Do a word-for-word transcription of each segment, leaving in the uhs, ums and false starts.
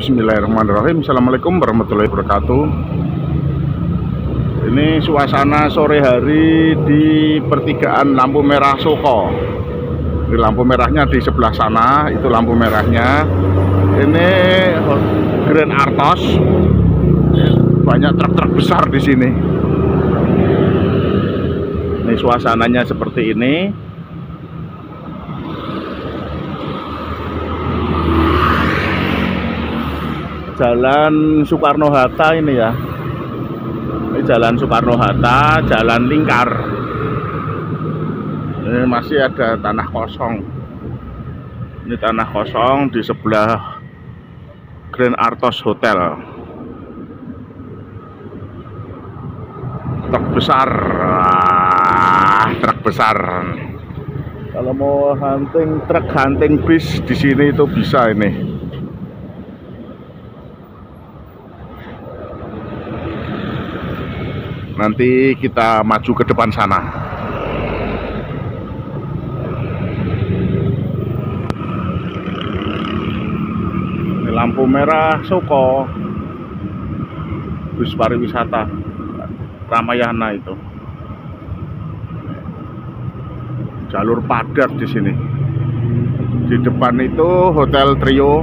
Bismillahirrahmanirrahim. Assalamualaikum warahmatullahi wabarakatuh. Ini suasana sore hari di pertigaan lampu merah Soko. Ini lampu merahnya di sebelah sana, itu lampu merahnya. Ini Grand Artos. Banyak truk-truk besar di sini. Ini suasananya seperti ini. Jalan Soekarno-Hatta ini ya. Ini Jalan Soekarno-Hatta, Jalan Lingkar. Ini masih ada tanah kosong. Ini tanah kosong di sebelah Grand Artos Hotel. Truk besar, ah, truk besar. Kalau mau hunting truk, hunting bis di sini itu bisa ini. Nanti kita maju ke depan sana. Ini lampu merah Soko, bus pariwisata Ramayana itu. Jalur padat di sini. Di depan itu Hotel Trio.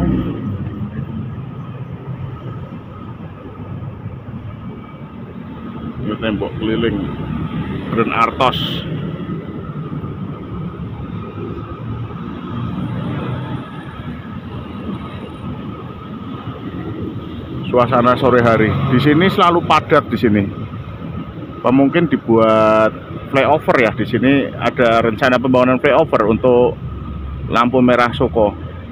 Ini tembok keliling Grand Artos. Suasana sore hari di sini selalu padat di sini. Mungkin dibuat flyover ya, di sini ada rencana pembangunan flyover untuk lampu merah Soko.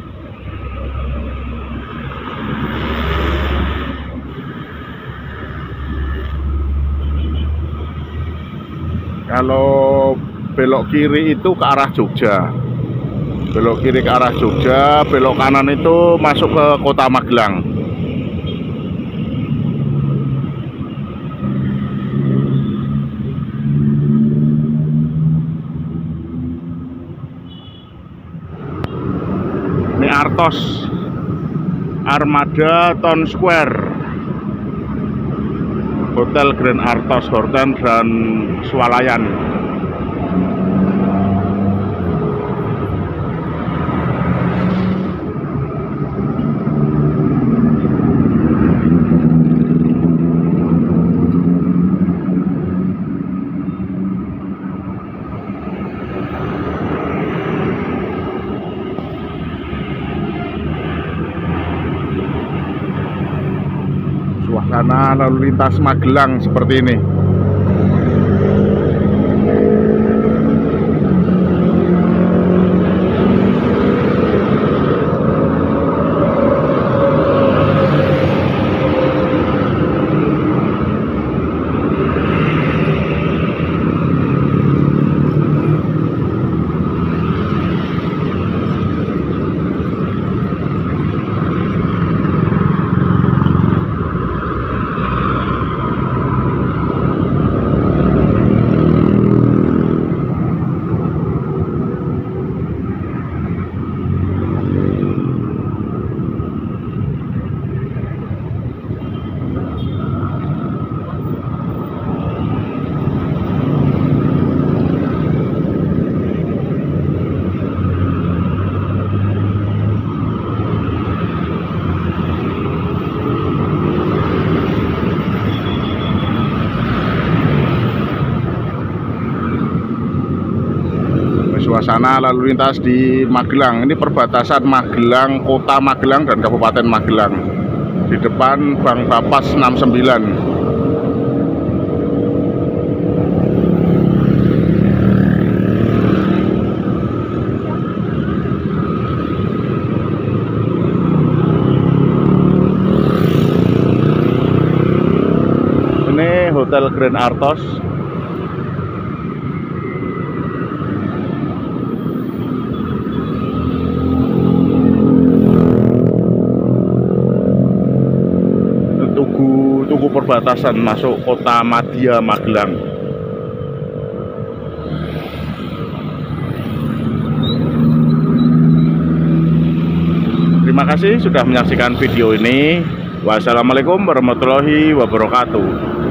Kalau belok kiri itu ke arah Jogja, belok kiri ke arah Jogja, belok kanan itu masuk ke kota Magelang. Ini Artos, Armada Town Square, Hotel Grand Artos, Horten dan Swalayan. Suasana lalu lintas Magelang seperti ini. Suasana lalu lintas di Magelang. Ini perbatasan Magelang, Kota Magelang dan Kabupaten Magelang. Di depan Bank Bapas enam puluh sembilan. Ini Hotel Grand Artos. Tugu perbatasan masuk kota Madia Magelang. Terima kasih sudah menyaksikan video ini. Wassalamualaikum warahmatullahi wabarakatuh.